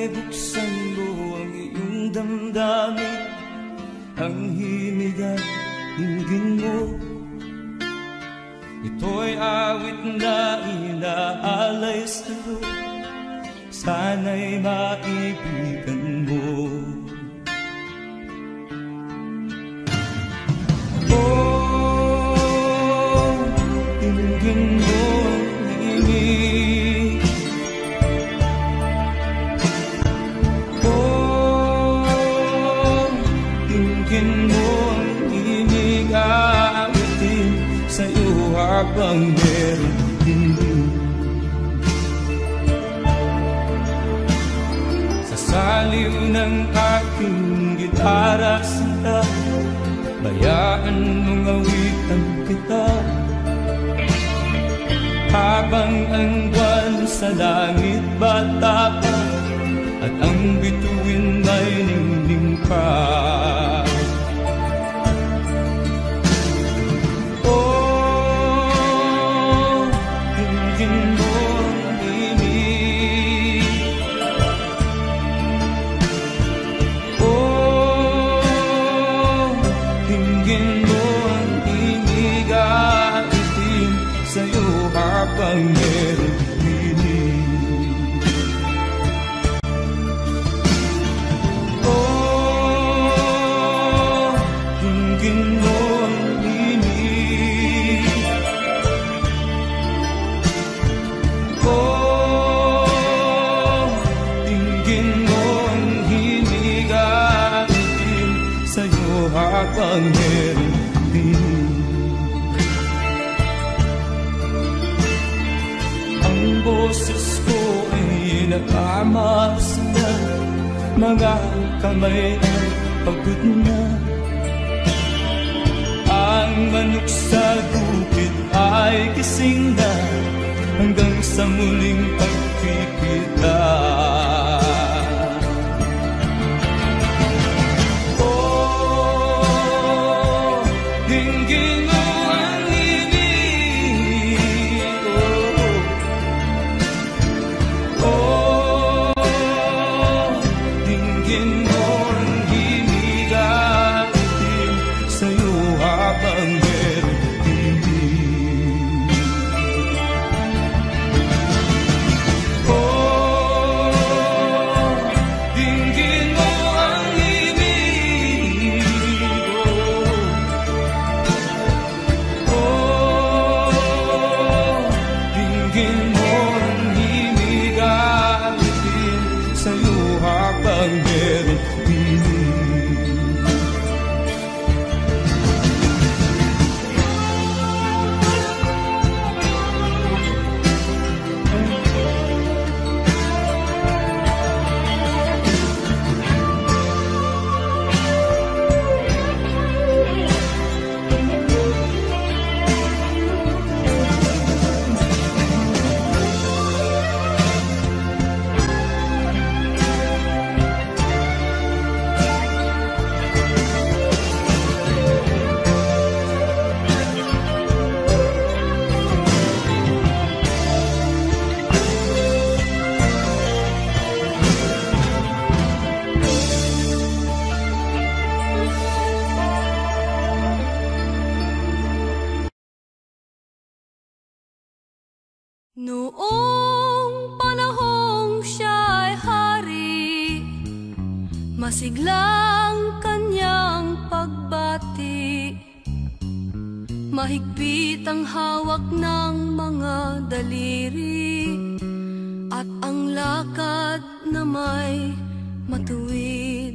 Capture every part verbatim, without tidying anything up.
ay buksan mo ang iyong damdamin, ang himig at dinggin mo. Ito'y awit na inaalay sa'yo, sana'y maibigan mo. Oh, dinggin mo ang himig. Oh, dinggin mo ang himig, aawitin sa'yo habang meron din. Sa saliw ng aking gitara sinta, bayaan mong awitan kita, habang ang buwan sa langit bata pa, at ang bituin ay ningning pa. Habang meron pinig. Oh, dinggin mo ang himig. Oh, dinggin mo ang himig, aawitin sa'yo habang meron pinig. Boses ko ay nakamaas na, mga kamay ay pagod na. Ang manok sa bukid ay gising na, hanggang sa muling pagkikita. Oh, dinggin mo ang Noong panahong siya'y hari, masiglang kanyang pagbati, mahigpit ang hawak ng mga daliri, at ang lakad na may matuwid.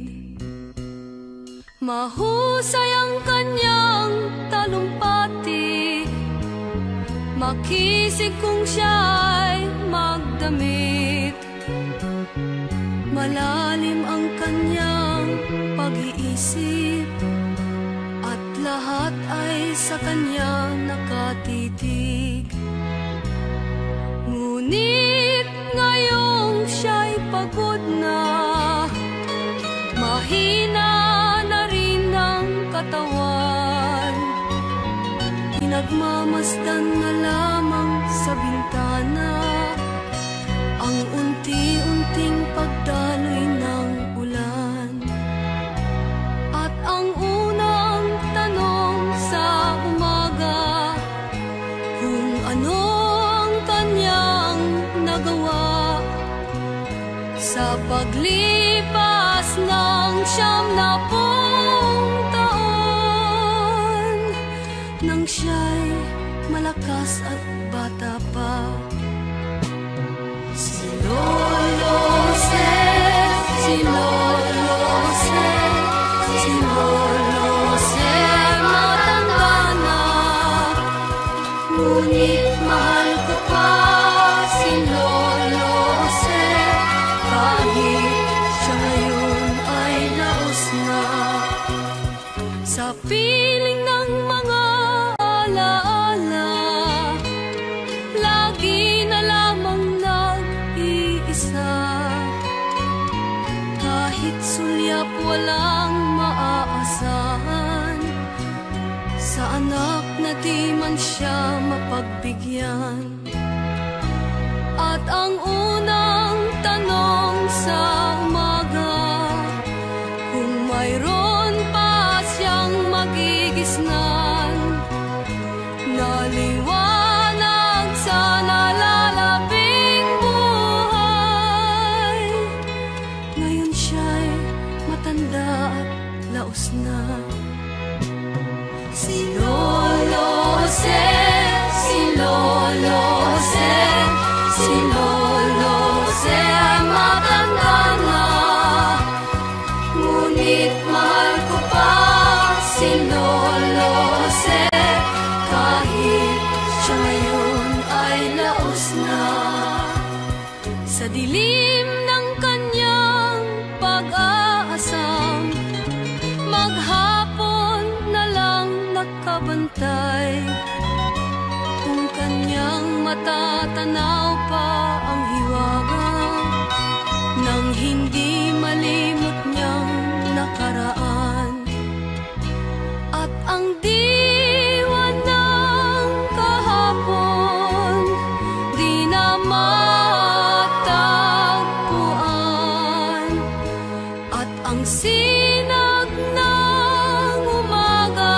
Mahusay ang kanyang talumpati, makisig kung siya'y magdamit. Malalim ang kanyang pag-iisip, at lahat ay sa kanya nakatitig. Ngunit ngayong siya'y pagod na, mahina na rin ang katawan, nagmamasdan na lamang sa bintana ang unti-unting pagdaloy Lumipas ng siyam na pung taon, nang siya'y malakas at bata pa. Si Lolo Jose, si Lolo Jose, si Lolo Jose, matanda na, ngunit mahal ko pa si Lolo Jose, kahit siya ngayon ay laos na. Sa piling ng mga alaala, lagi na lamang nag-iisa. Kahit sulyap walang maaasahan, sa anak na di man siya mapagbigyan. At ang unang tanong sa umaga, kung mayroon pa siyang magigisnan, naliwanag sa nalalabing buhay. Ngayon siya'y matanda at laos na. Si Lolo Jose, si Lolo Jose, si Lolo Jose ay matanda na, ngunit mahal ko pa si Lolo Jose, kahit siya ngayon ay laos na. Sa dilim ng kanyang pag-aasam, maghapon na lang nakabantay. Kung kanyang matatanaw pa ang hiwaga, nang hindi malimot niyang nakaraan. At ang diwa ng kahapon, di na matagpuan. At ang sinag ng umaga,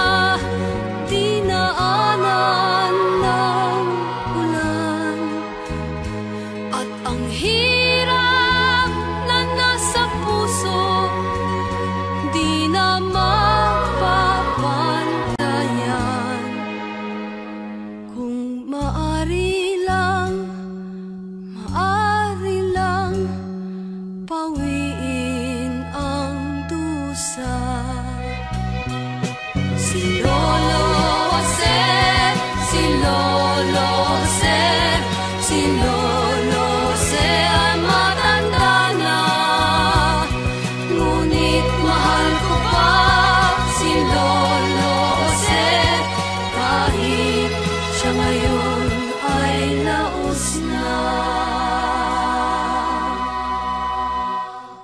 dinaanan ng ulan. At ang hirap na nasa puso, di na mapapantayan. Kung maari lang, maari lang, pawiin ang dusa. Si Lolo Jose, si Lolo Jose, si Lolo Jose ay matanda na, ngunit mahal ko pa si Lolo Jose, kahit siya ngayon ay laos na.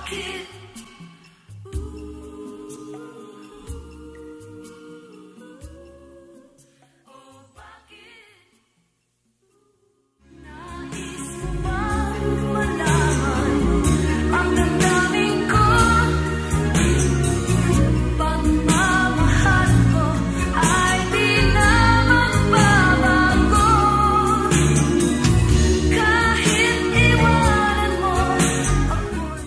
bakit? Nais mo bang malaman ang damdamin ko? Pagmamahal ko ay di na magbabago. Kahit iwanan mo ako.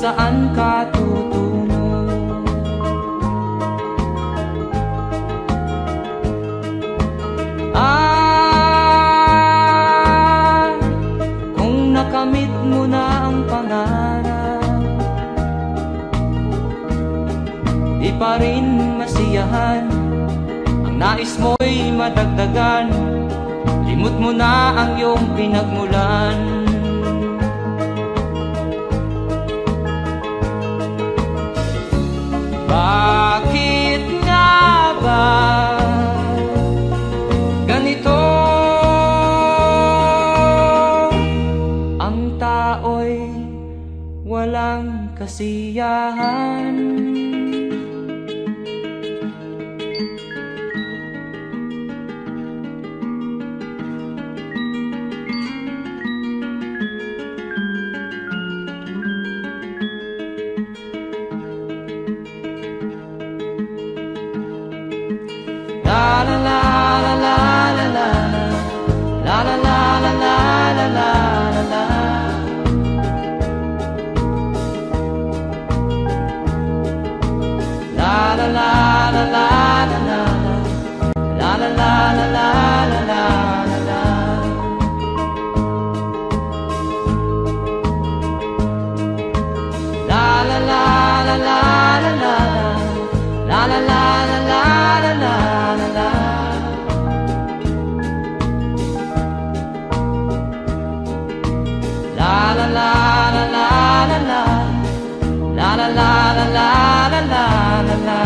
saan ka tutungo. Ah, kung nakamit mo na ang pangarap, di pa rin masiyahan, ang nais mo'y madagdagan, limot mo na ang iyong pinagmulan. Bakit nga ba ganito? Ang tao'y walang kasiyahan. La la la la la la la la la la la la la la la. La la la la la la la la la la la la la la. La la la la la la la la la la la la la. La la la la la la la la la la la la la la la.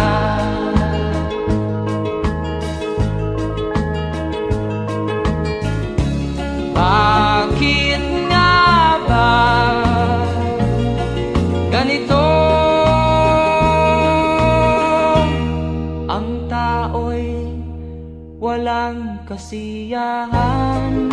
Bakit nga ba ganito? Ang tao'y walang kasiyahan.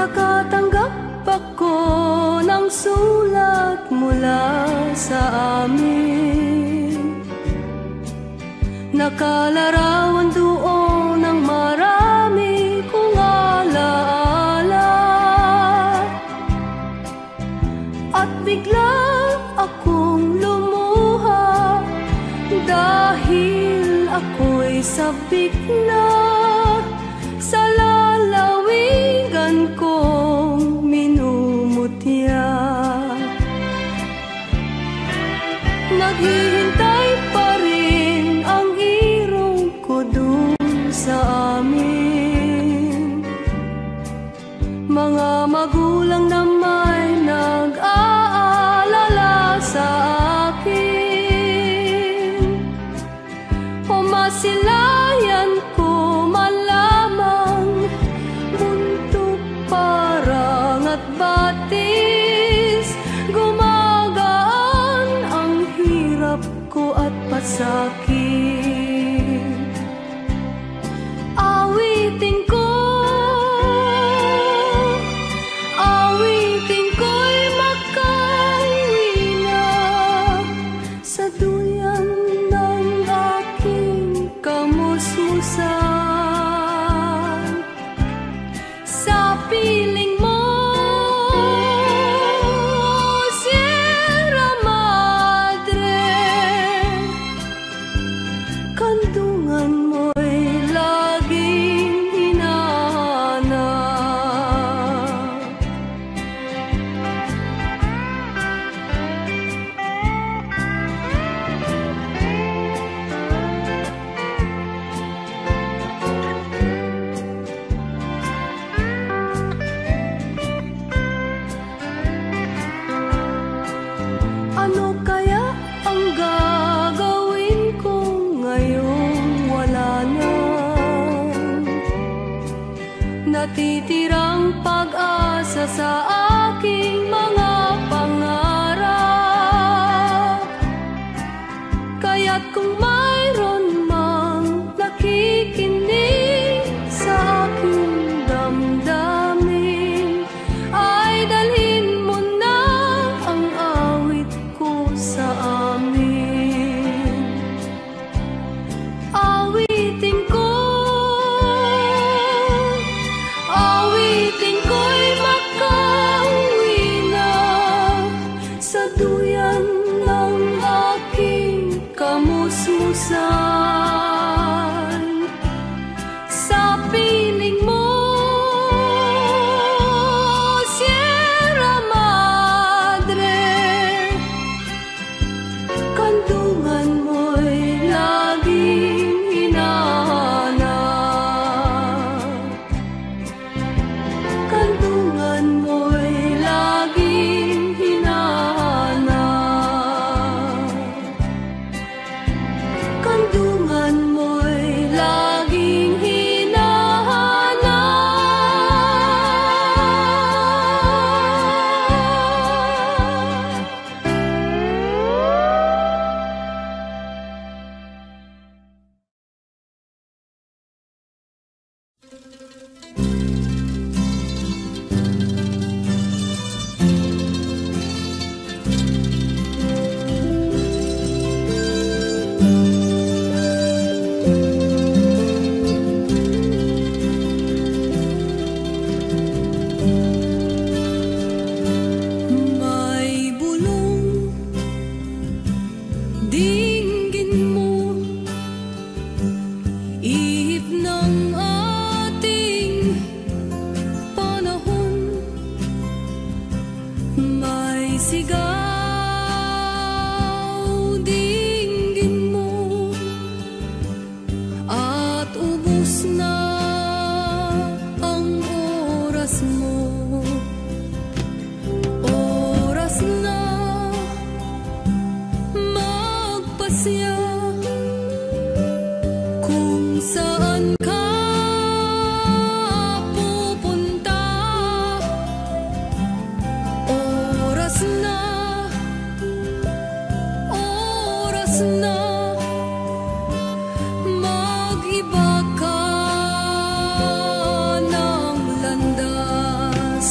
nakatanggap ako ng sulat mula sa amin. Nakalarawan doon ng marami kong alaala, at bigla akong lumuha dahil ako'y sabik na sa lalawigan kong minumutya. Naghihintay pa rin ang irong ko dun sa amin. Mga magulang na may nag-aalala sa akin. Umasilayan ko man lamang, buntot parang at batis. Gumagaan ang hirap ko at pasakit. Awitin ko, awitin ko'y makauwi na sa duyan ng aking kamusmusan. Sa piling mo, Sierra Madre, kandungan mo'y laging hinahanap. Ano kaya ang gagawin ko ngayong wala na? Natitirang pag-asa sa aking mga pangarap. Kaya't kung mayroon mang nakikinig sa aking damdamin, ay dalhin mo na ang awit ko sa amin. Awitin ko, awitin ko'y makauwi na sa duyan ng aking kamusmusan. Sa piling mo, Sierra Madre, kandungan mo'y laging hinahanap. Kandungan mo'y laging hinahanap. Kandungan mo'y laging may bulong dinggin mo, ihip ng ating panahon. May sigaw dinggin mo, at ubos na ang oras mo. Oras na magpasya kung saan ka pupunta. Oras na, oras na mag-iba ka ng landas.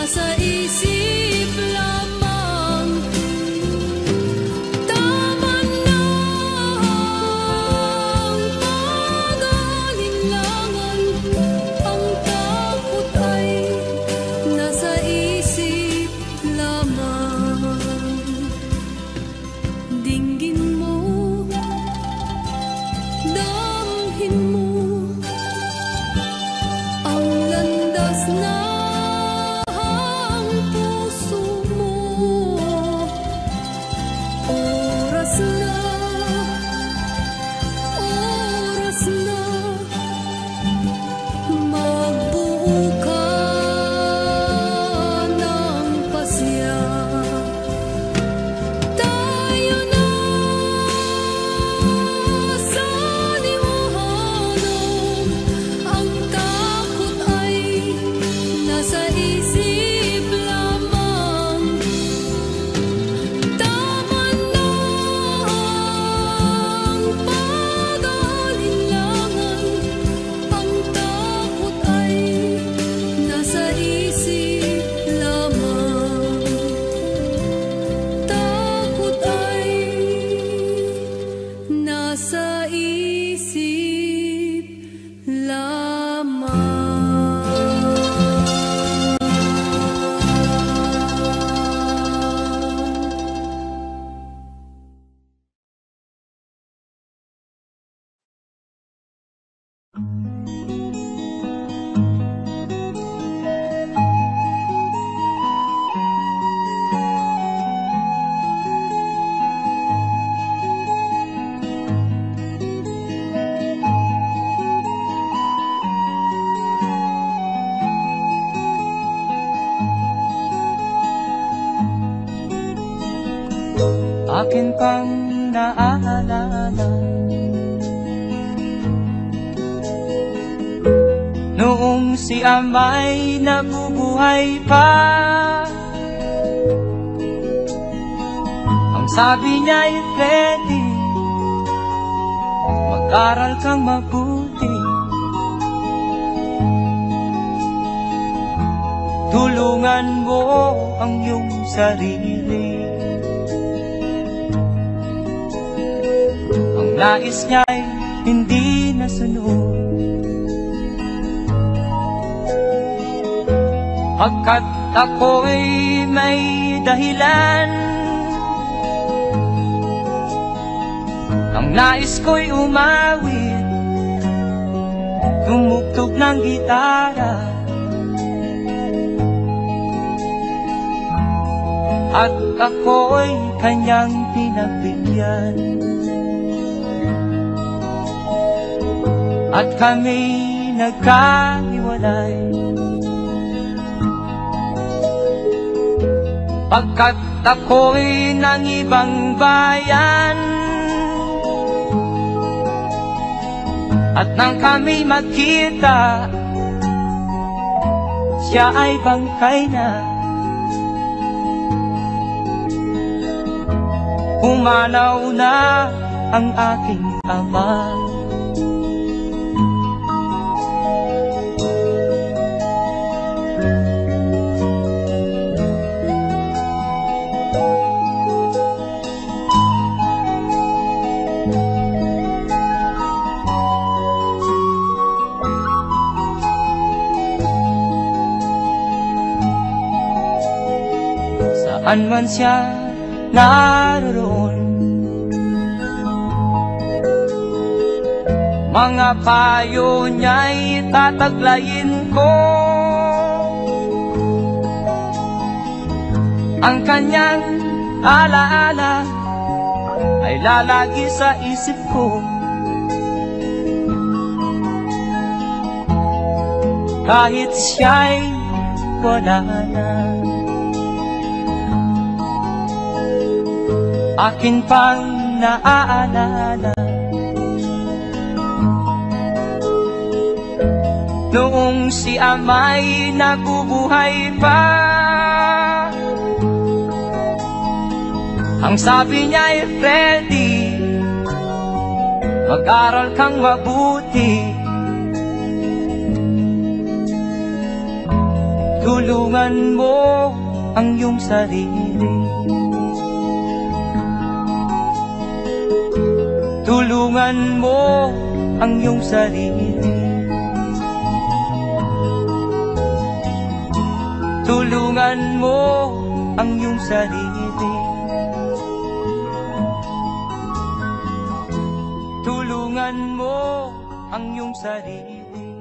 nasa isip lamang. Tama na ang pag-alinlangan, ang takot ay nasa isip lamang. Dinggin mo, damhin mo ang landas na ang puso mo. Oras na, oras na, magbuo ka ng pasya. Tayo na sa liwanag, ang takot ay nasa isip lamang. Tama na ang pag-alinlangan, ang takot ay nasa isip lamang. Takot ay nasa isip lamang. Akin pang naaalala noong si ama'y nabubuhay pa. Ang sabi niya'y Freddy, mag-aral kang mabuti, tulungan mo ang iyong sarili. Ang nais niya'y hindi nasunod, pagkat ako'y may dahilan. Ang nais ko'y umawit, tumugtog ng gitara, at ako'y kanyang pinagbigyan. At kami nagkahiwalay, pagkat ako'y ng ibang bayan. At nang kami magkita, siya ay bangkay na. Pumanaw na ang aking ama. Saan man siya naroon, mga payo niya'y tataglayin ko. Ang kanyang alaala ay lalagi sa isip ko, kahit siya'y wala na. Akin pang naaalala noong si ama'y nabubuhay pa. Ang sabi niya'y Freddy, mag-aral kang mabuti, Tulungan mo ang iyong sarili. Tulungan mo ang iyong sarili. Tulungan mo ang iyong sarili. Tulungan mo ang iyong sarili.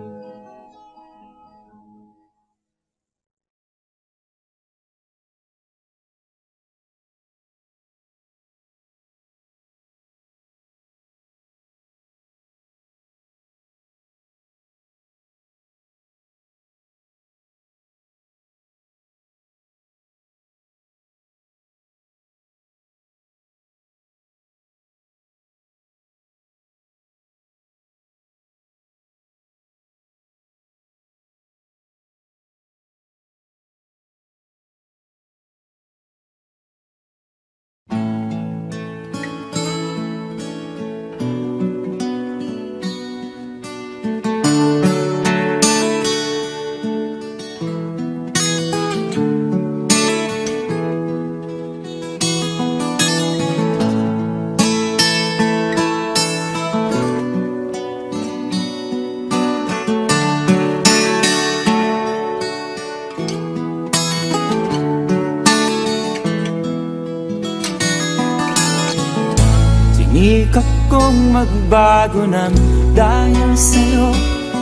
Sinikap kong magbago nang dahil sa'yo.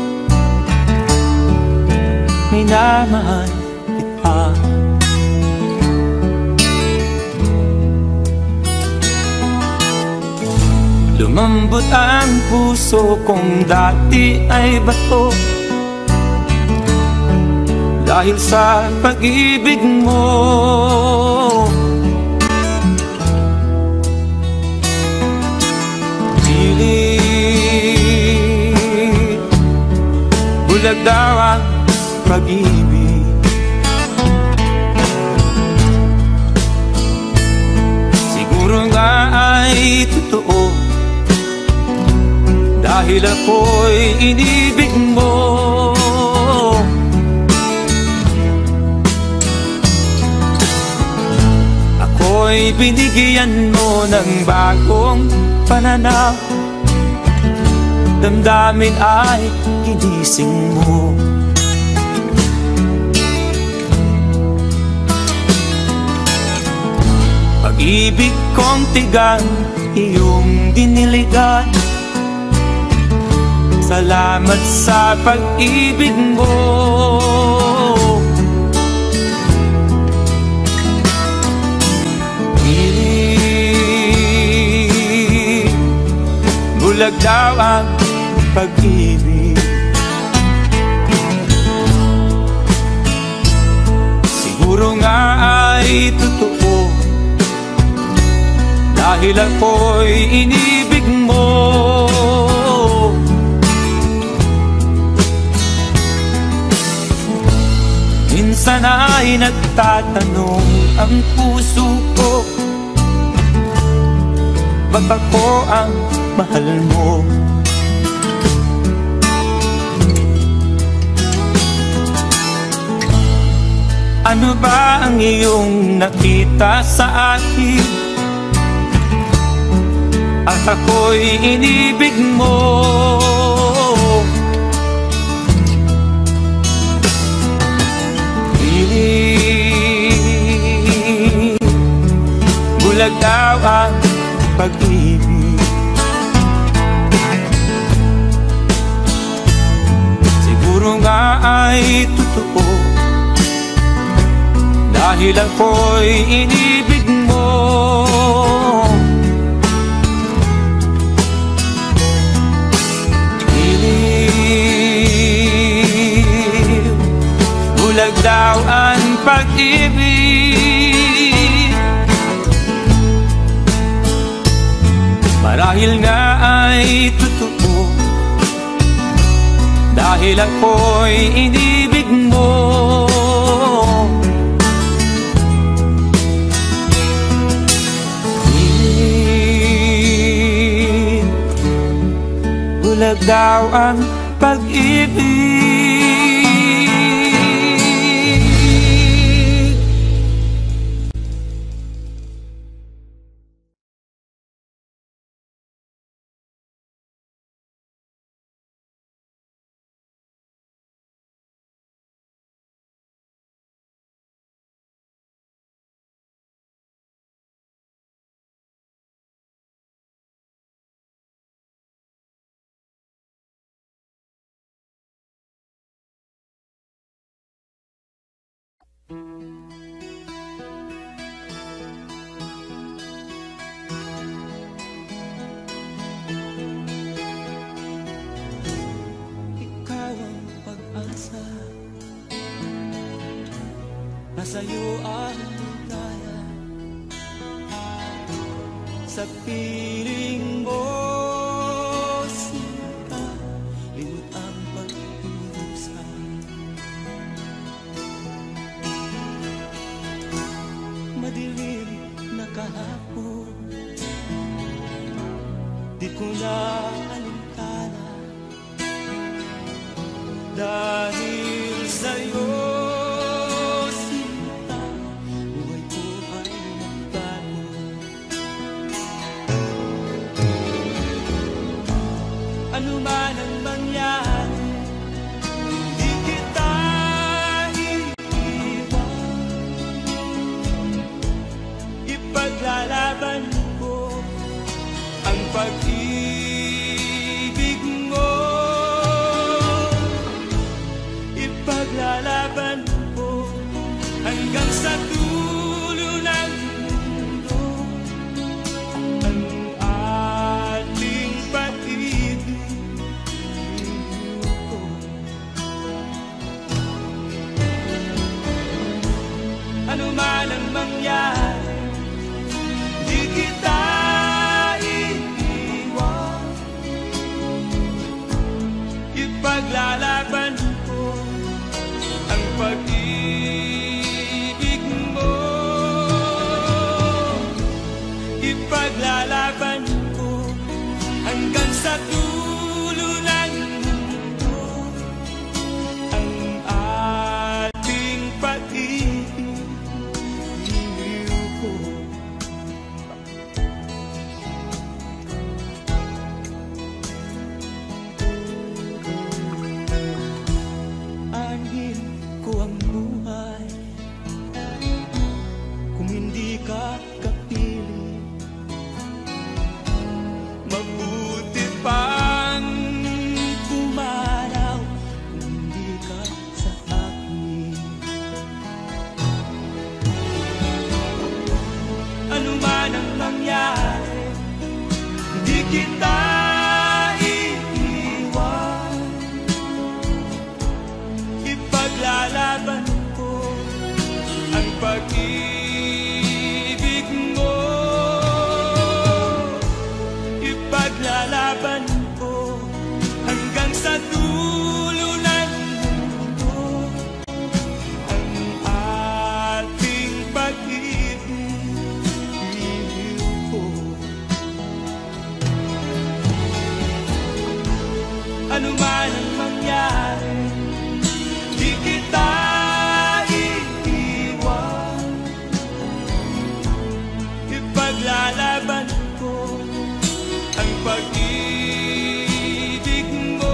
Minamahal kita. Lumambot ang puso kong dati ay bato dahil sa pag-ibig mo. Bulag daw ang pag-ibig. Siguro nga ay totoo dahil ako'y inibig mo. Ako'y binigyan mo ng bagong pananaw. Damdamin ay ginising mo. Pag-ibig kong tigang iyong diniligan. Salamat sa pag-ibig mo. Piling bulag daw ang pag-ibig. Siguro nga ay totoo dahil ako'y inibig mo. Minsan ay nagtatanong ang puso ko, ba't ako ang mahal mo? Ano ba ang iyong nakita sa akin? At ako'y inibig mo. Piling bulag daw ang pag-ibig. Siguro nga ay totoo dahil ako'y inibig mo. Piling bulag daw ang pag-ibig. Marahil nga ay totoo dahil ako'y inibig mo. Bulag daw ang pag-ibig. nasa'yo ang ligaya. Sa piling mo, sinta, limot ang pag-iusa. Madilim na kahapon, di ko na alintana, dahil sa'yo, sinta, buhay ko ay nagbago. Ano man ang mangyari, di kita iiwan. Ipaglalaban ko ang pag-ibig mo. Ipaglalaban ko hanggang sa dulo ng mundo ang ating pag-ibig ko. Ano man ang mangyari, di kita iiwan. Ipaglalaban ko ang pag-ibig mo. Ipaglalaban ko hanggang sa dulo ng mundo ang ating pag-ibig ko. Anhin ko ang buhay kung hindi ka kapili. Mabuti pang pumanaw kung hindi ka sa akin. Ano man ang mangyari, hindi kita iiwan. Ipaglalaban ko ang pag-ibig mo. Ipaglalaban ko hanggang sa dulo ng mundo ang ating pag-ibig ko. Ano man ang mangyari, di kita iiwan. Ipaglalaban ko ang pag-ibig mo.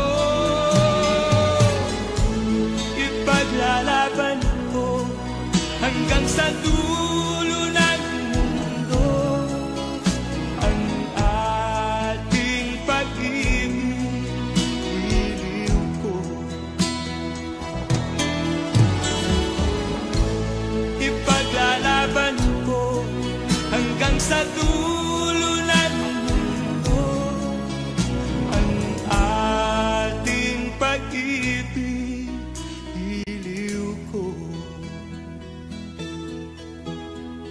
Ipaglalaban ko hanggang sa dulo ng mundo ang ating pag-ibig ko. Ipaglalaban ko hanggang sa dulo ng mundo ang ating pag-ibig ko.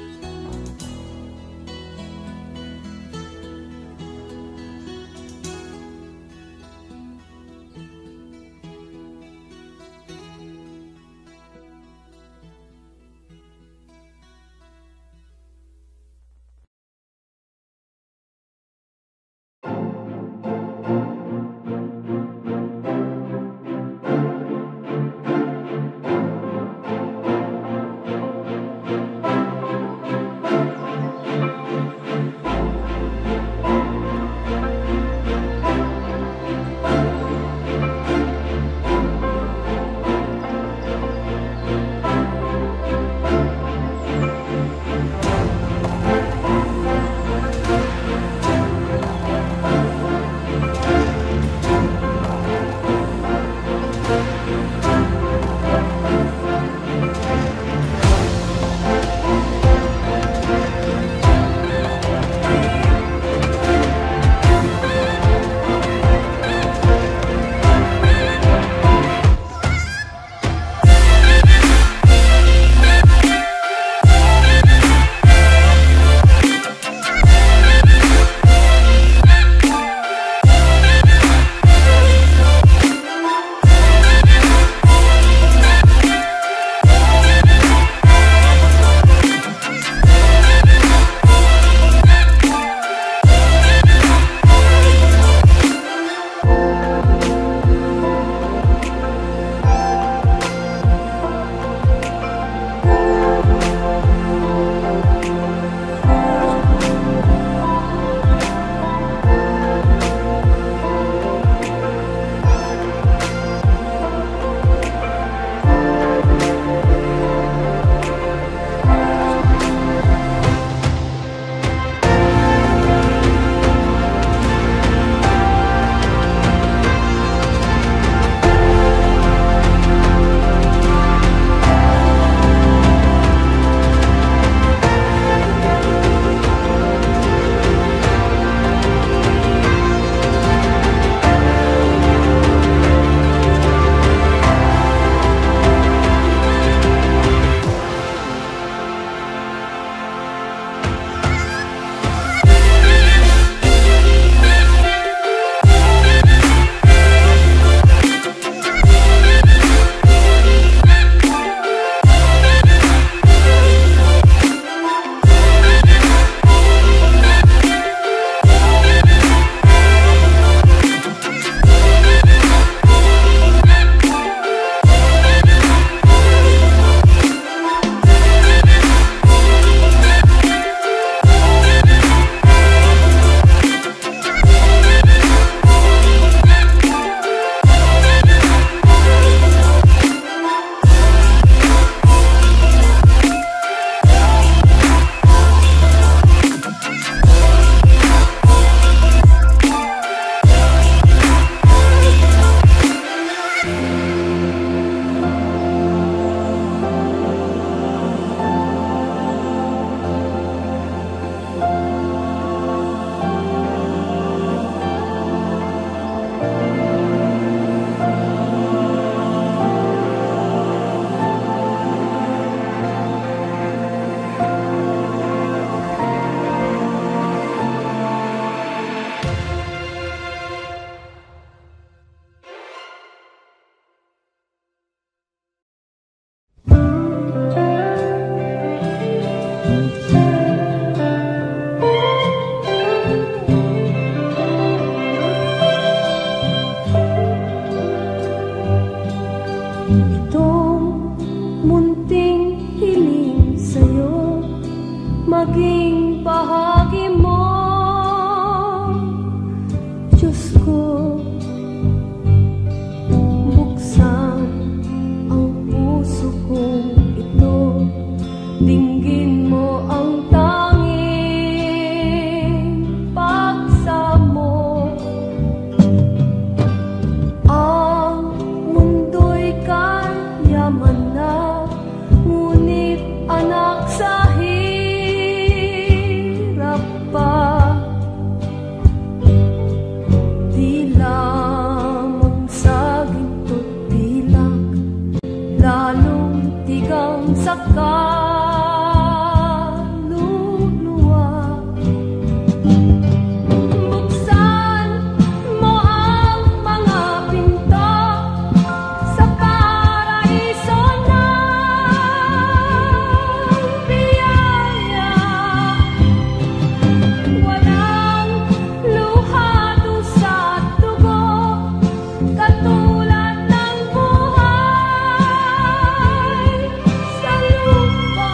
tigang sa kaluluwa. Buksan mo ang mga pinto sa paraiso ng biyaya. Walang luha, dusa at dugo, katulad ng buhay sa lupa.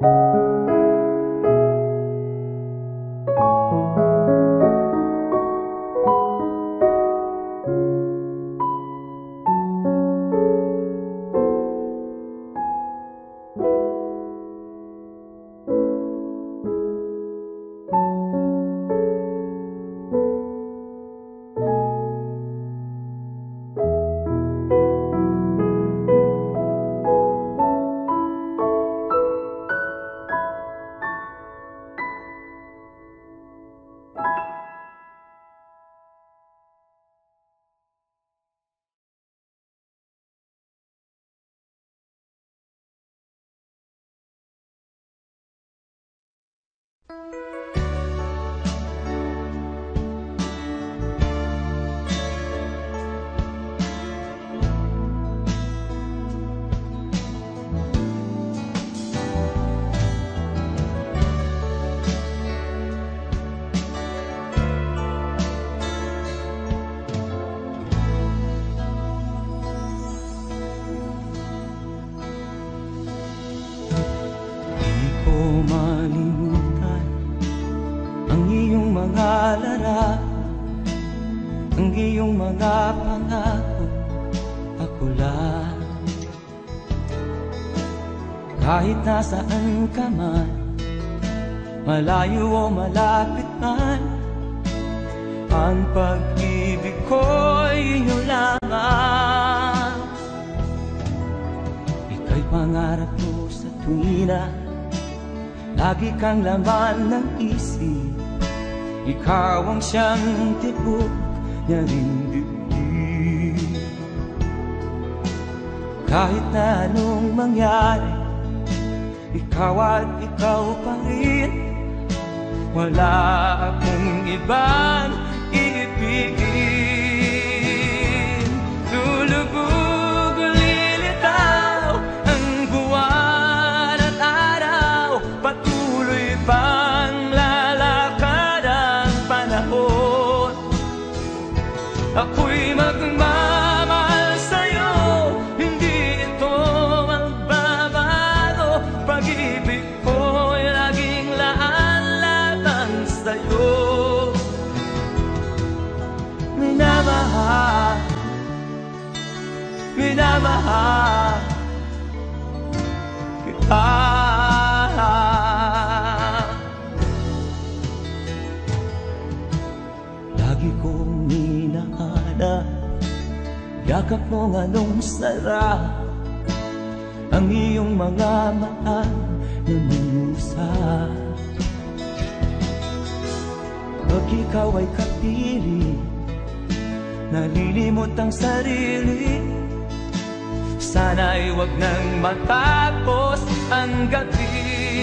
Ang iyong mga pangako, ako lang. Kahit nasaan ka man, malayo o malapit man, ang pag-ibig ko'y iyo lamang. Ika'y pangarap ko sa tuwina, lagi kang laman ng isip. Ikaw ang siyang tibok niya rin dibdib. Kahit na anong mangyari, ikaw at ikaw pa rin. Wala akong ibang iibigin. Lulubog o lilitaw ang buwan at araw, patuloy pang lalakad ang panahon. Ako'y magmamahal sa'yo, hindi ito magbabago. Pag-ibig ko'y laging laan lamang sa'yo. Minamahal, minamahal kita. Lagi kong minahana, yakap mong anong sarap, ang iyong mga mata na musa. Pag ikaw ay kapili, nalilimot ang sarili. Sana'y wag nang matapos ang gabi.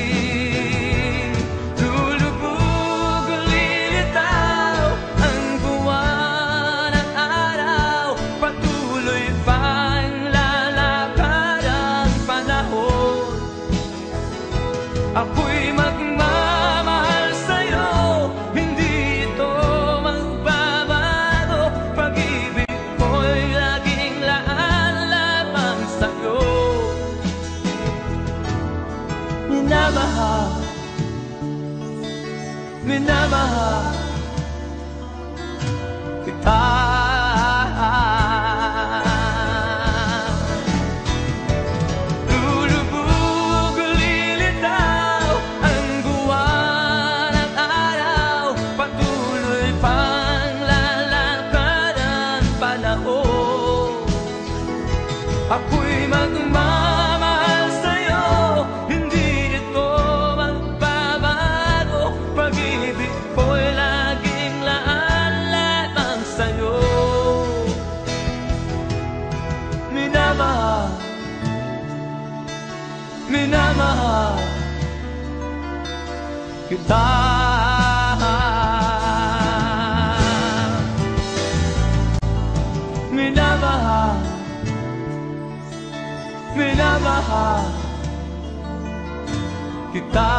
Lulubog o lilitaw ang buwan at araw, patuloy pang lalakad ang panahon. Ako'y magmamahal sa'yo, hindi ito magbabago. Pag-ibig ko'y laging laan lamang sa'yo. Minamahal, minamahal kita. Lulubog o lilitaw ang buwan at araw, patuloy pang lalakad ang panahon. Ako'y magmamahal sa'yo, hindi ito magbabago. Pag-ibig ko'y laging laan lamang sa'yo. Minamahal, minamahal kita. Minamahal, minamahal kita.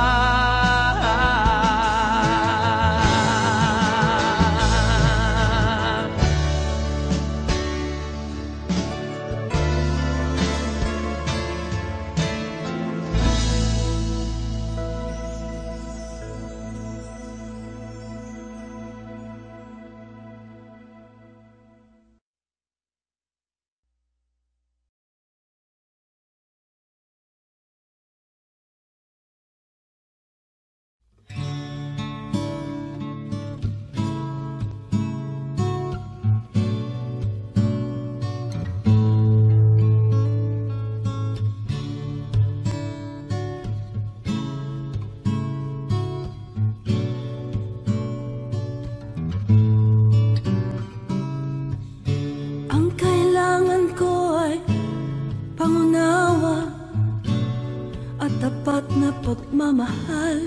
na pagmamahal.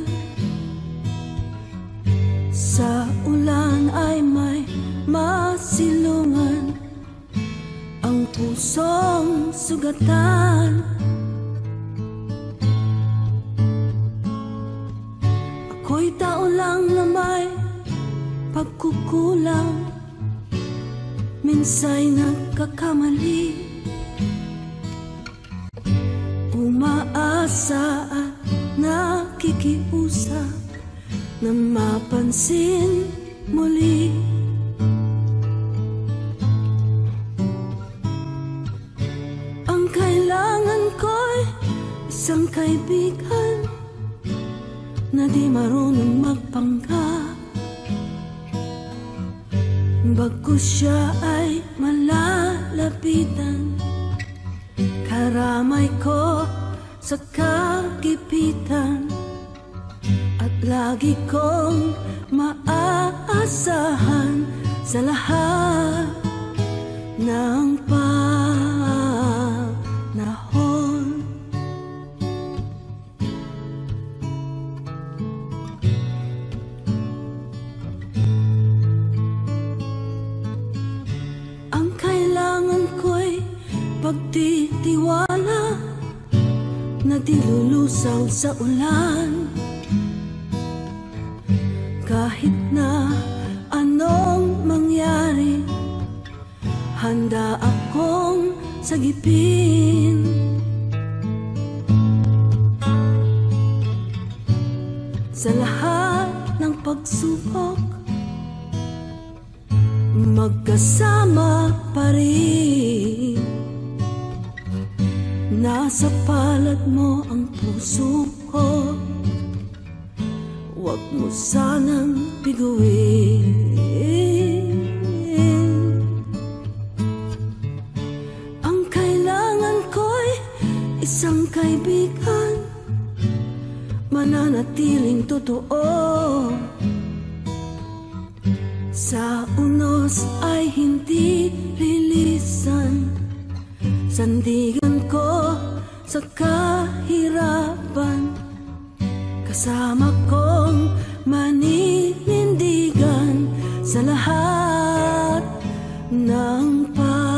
Sa ulan ay may masilungan, ang pusong sugatan. Ako'y tao lang na may pagkukulang, minsa'y nagkakamali. Umaasa at nakikiusap na mapansin muli. Ang kailangan ko'y isang kaibigan na di marunong magpanggap, bagkus siya ay malalapitan. Karamay ko sa kagipitan, at lagi kong maaasahan sa lahat ng panahon. Ang kailangan ko'y pagtitiwala na di lulusaw sa ulan. Kahit na anong mangyari, handa akong sagipin. Sa lahat ng pagsubok, magkasama pa rin. Nasa palad mo ang puso ko, huwag mo sanang biguin. Ang kailangan ko'y isang kaibigan, mananatiling totoo. Sa unos ay hindi lilisan, sandigan ko sa kahirapan, kasama kong maninindigan sa lahat ng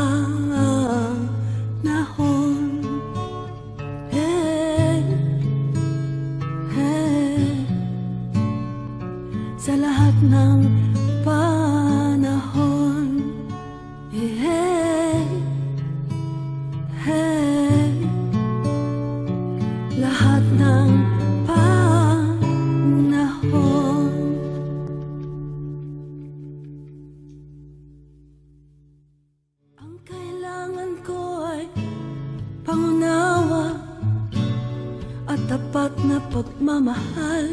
panahon. Hey, hey, sa lahat ng panahon. Hey, hey, lahat ng panahon. Ang kailangan ko ay pangunawa at tapat na pagmamahal.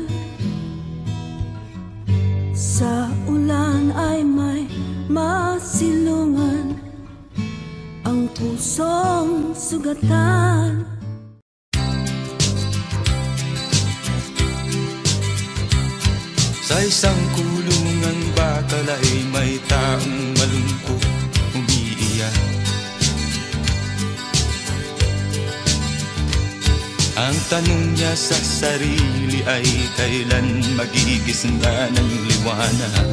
Sa ulan ay may masilungan, ang pusong sugatan. Sa isang kulungang bakal ay may taong malungkot umiiyak. Ang tanong niya sa sarili ay kailan magigising na ng liwanag.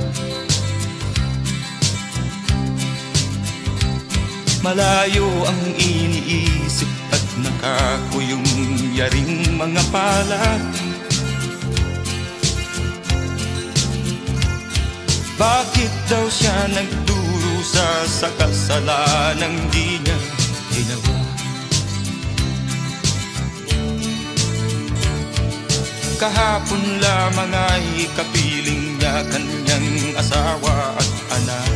Malayo ang iniisip at nakakuyong yaring mga palad. Bakit daw siya nagdurusa sa kasalanang di niya ginawa? Kahapon lamang ay kapiling niya kanyang asawa at anak.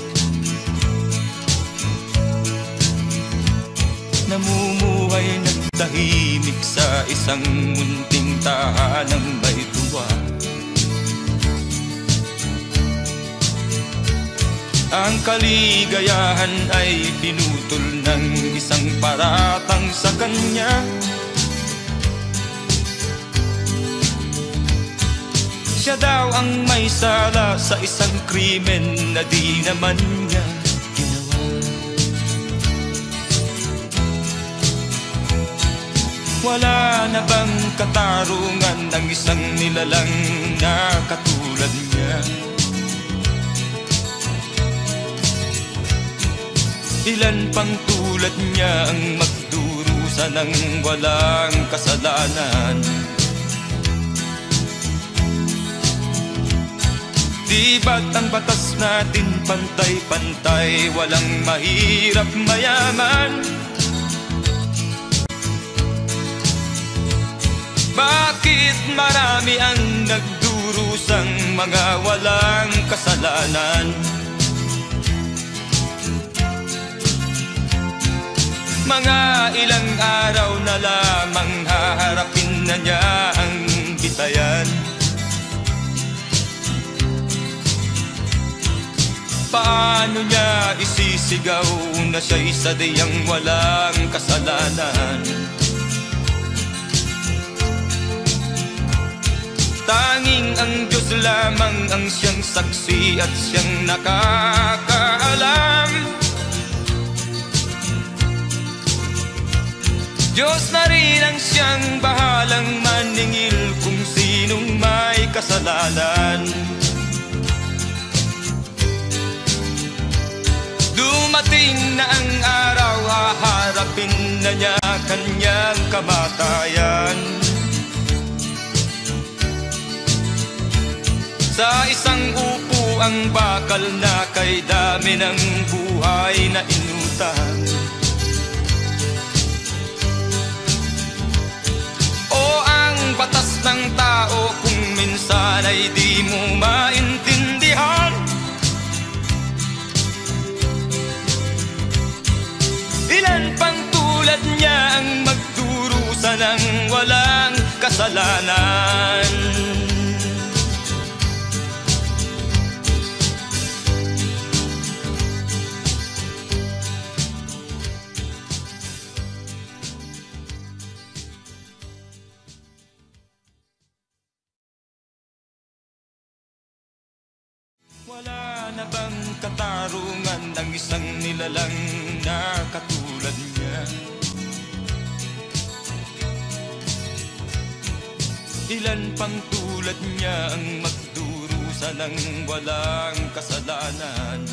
Namumuhay nagtahimik sa isang munting tahanang may tuwa. Ang kaligayahan ay pinutol ng isang paratang sa kanya. Siya daw ang may sala sa isang krimen na di naman niya ginawa. Wala na bang katarungan ng isang nilalang na katulad niya? Ilan pang tulad niya ang magdurusa ng walang kasalanan? Di ba't ang batas natin pantay-pantay, walang mahirap mayaman? Bakit marami ang nagdurusang mga walang kasalanan? Mga ilang araw na lamang haharapin na niya ang bitayan. Paano niya isisigaw na siya'y sadyang walang kasalanan? Tanging ang Diyos lamang ang siyang saksi at siyang nakakaalam. Diyos na rin ang siyang bahalang maningil kung sinong may kasalanan. Dumating na ang araw, haharapin na niya kanyang kamatayan. Sa isang upo ang bakal na kay dami ng buhay na inutang. Batas ng tao kung minsan ay di mo maintindihan. Ilan pang tulad niya ang magdurusa ng walang kasalanan? Wala na bang katarungan ng isang nilalang na katulad niya? Ilan pang tulad niya ang magdurusa ng walang kasalanan?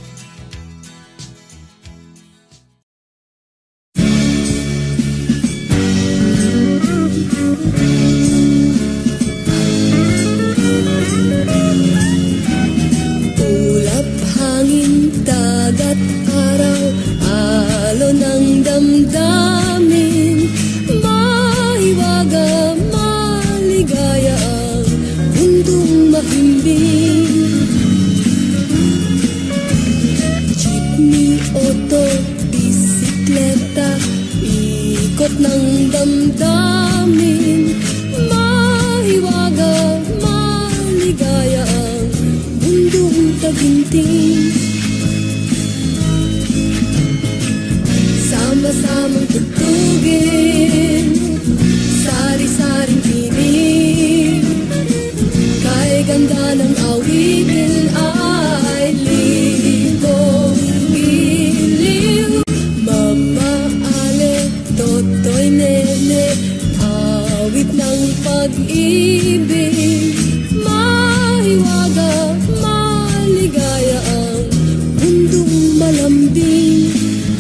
Dagat, araw, alon ng damdamin, mahiwaga, maligaya ang mundong mahimbing. Jeepney, auto, bisikleta, ikot ng damdamin, mahiwaga, maligaya ang mundong taginting. Sama-samang tugtugin, sari-saring tinig, kay ganda ng awitin ay ligong iliw. Mama Ale, Totoy Nene, awit ng pag-ibig, mahiwaga, maligaya ang mundong malambing.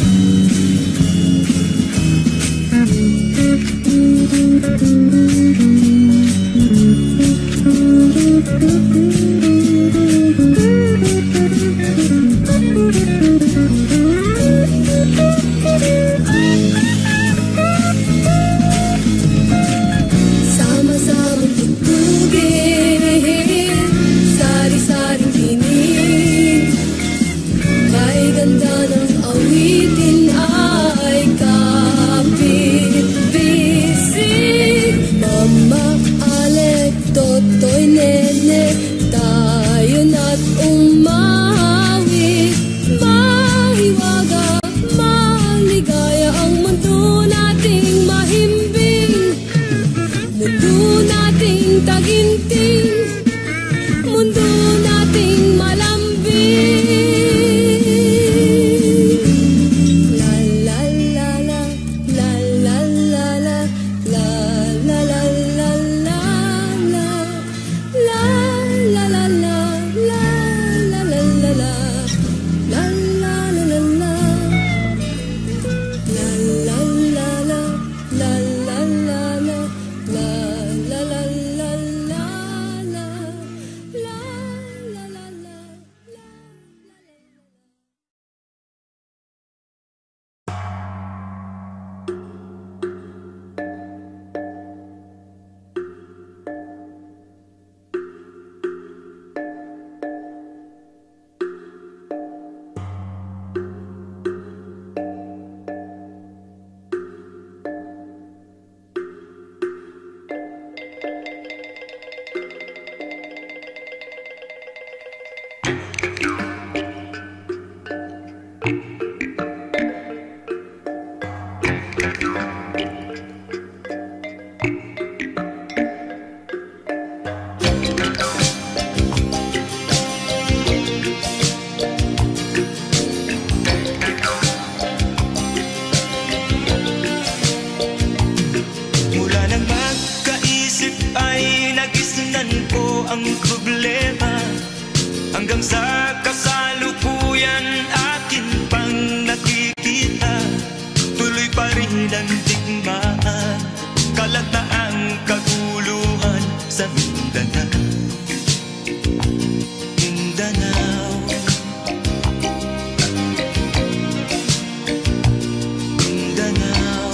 Sama-samang tugtugin, sari-saring tinig, kay ganda ng awitin ay kapit-bisig. Mama Ale, Totoy Nene, tayo na't umawit, mahiwaga, maligaya ang mundo nating mahimbing, mundo nating taginting, mundo nating malambing. La la la la, la la la la, ang problema. Hanggang sa kasalukuyan akin pang nakikita, tuloy pa rin ang digmaan, kalat na ang kaguluhan sa Mindanao. Mindanao, Mindanao.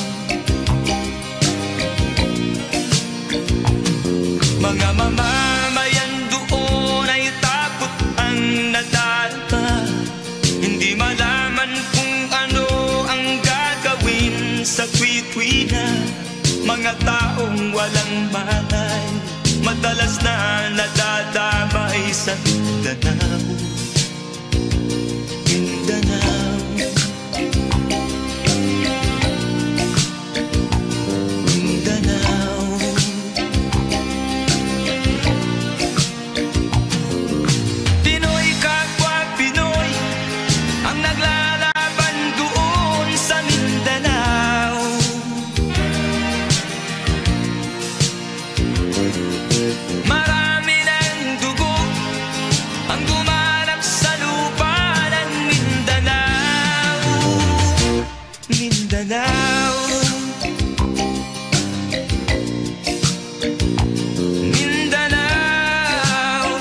Mga mamamayan doon ay takot ang nadalpa, hindi malaman kung ano ang gagawin sa tuwi-tuwi na. Mga taong walang malay, madalas na nadadamay sa Mindanao. Mindanao, Mindanao. Pinoy kapwa Pinoy ang naglalaban doon sa Mindanao. Marami ng dugo ang dumarap sa lupa ng Mindanao. Mindanao, Mindanao.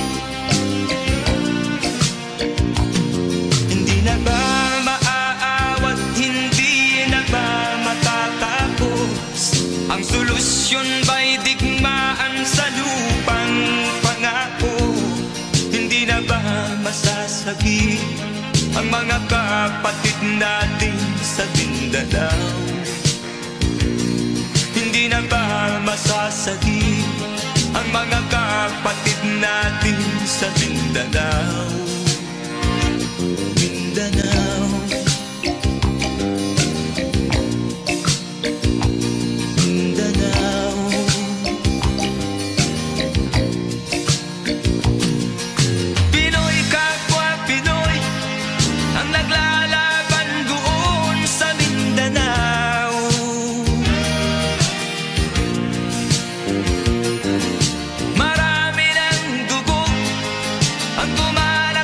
Hindi na ba maaawat, hindi na ba matatapos? Ang solusyon ba'y digmaan sa lupang pangako? Hindi na ba masasagi ang mga kapatid natin sa Mindanao? Hindi na ba masasagi ang mga kapatid natin sa Mindanao? Mindanao, Mindanao. Pinoy kapwa Pinoy ang naglalaban doon sa Mindanao. Marami ng dugo ang tumalak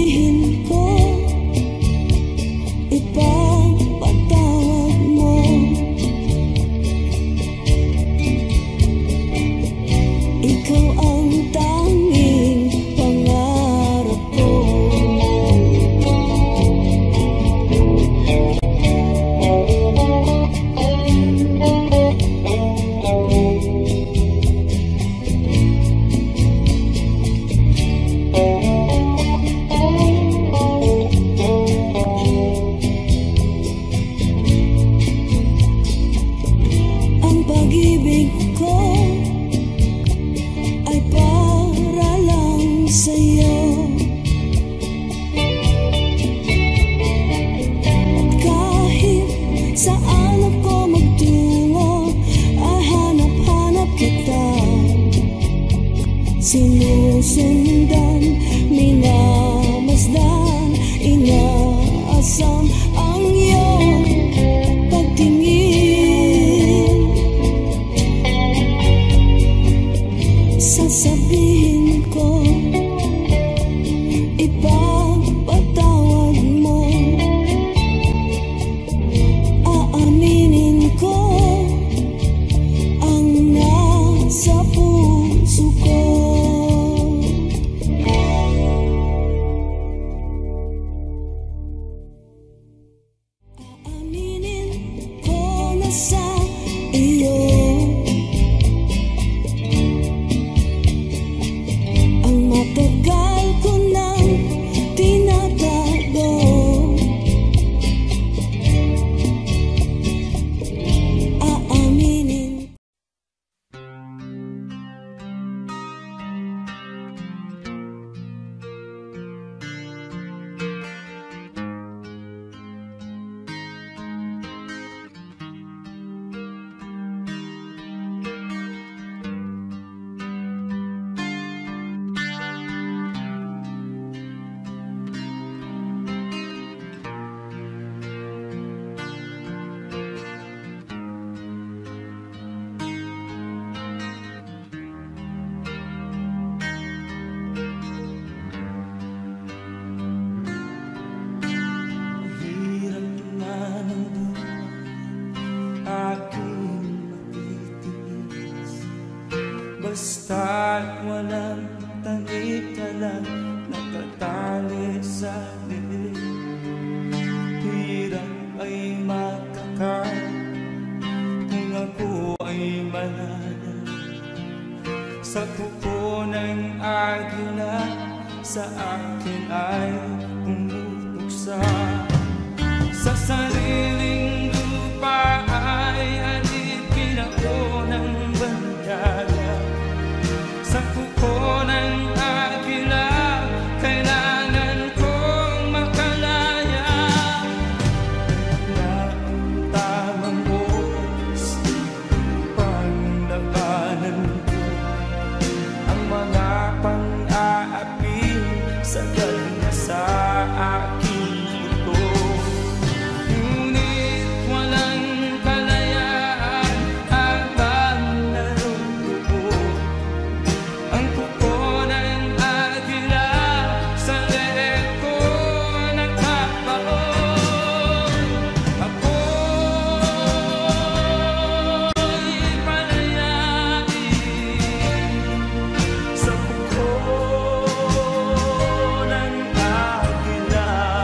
Sasabihin ko, ipapatawad mo. Ikaw ang tanging pangarap ko. Ang pag-ibig ko ay para lang sa'yo. At kahit saan ako magtungo, ay hanap-hanap kita. Sinusundan, minamasdan, inaasam ang iyong pagtingin. Sasabihin ko, ipapatawad mo. Aaminin ko ang nasa puso ko. Aaminin ko na sa iyo ang matagal ko nang tinatago. Aaminin. Hirap na ng buhay aking matitiis, basta't walang tanik ka lang nakatali sa liig. Hirap ay makakain kung ako ay malaya sa kuko ng agila, sa akin ay umuuksa. Sa sariling lupa ay alipin ako ng bandala. Sa kuko ng agila, kailangan kong makalaya. Na ang tamang oras upang labanan ko ang mga pang-aapi sa na sa aking puto. Ngunit walang kalayaan habang naroon ang kuko ng agila sa leeg ko nagpapaon. Ako'y palayain sa kuko ng agila.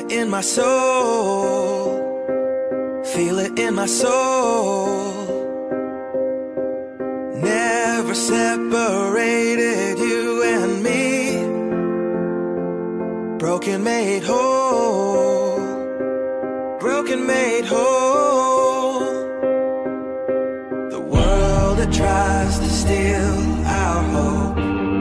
it in my soul, feel it in my soul. Never separated you and me, broken made whole, broken made whole. The world that tries to steal our hope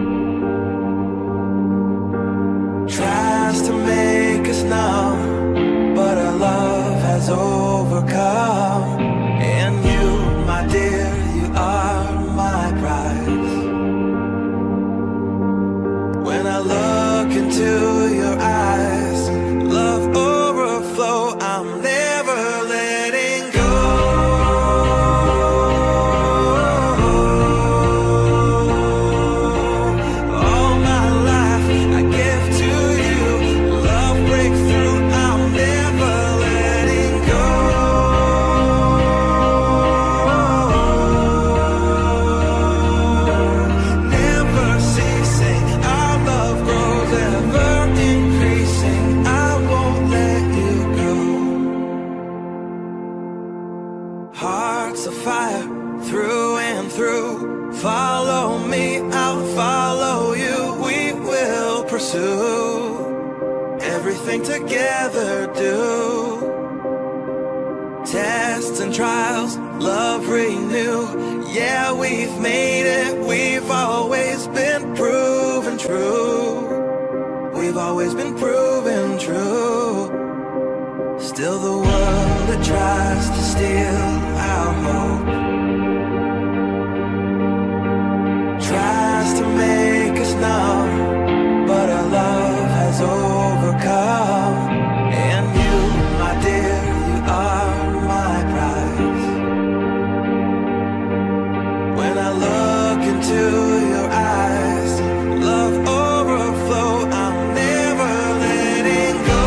tries to make us numb, but our love has overcome. And you, my dear, you are my prize. When I look into your eyes, love overflow, I'm never letting go. All my life I give to you, love breakthrough, I'm never letting go. Never ceasing, our love grows, ever increasing, I won't let you go. Hearts of fire, through and through, follow me, I'll follow you, we will pursue everything together, do tests and trials, love renew. Yeah, we've made it, we've always been proven true, we've always been proven true. Still the world that tries to steal our hope tries to make us numb, but our love has overcome. And you, my dear, you are my prize. When I look into your eyes, love overflow, I'm never letting go.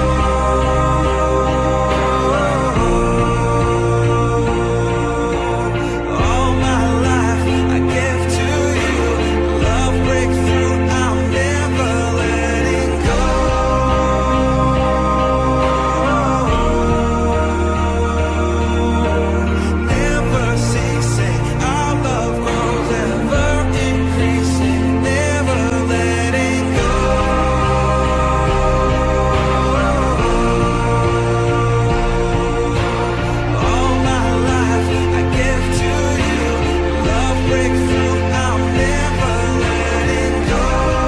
All my life I give to you, love breakthrough, I'm never letting go. Never ceasing, our love grows, ever increasing, never letting go. All my life I give to you, love breakthrough, I'm never letting go.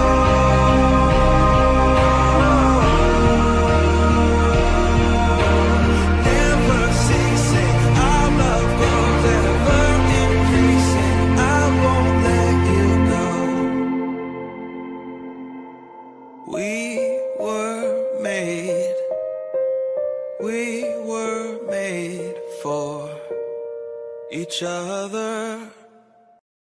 Never ceasing, our love grows, ever increasing, I won't let you go. We were made, we were made for each other.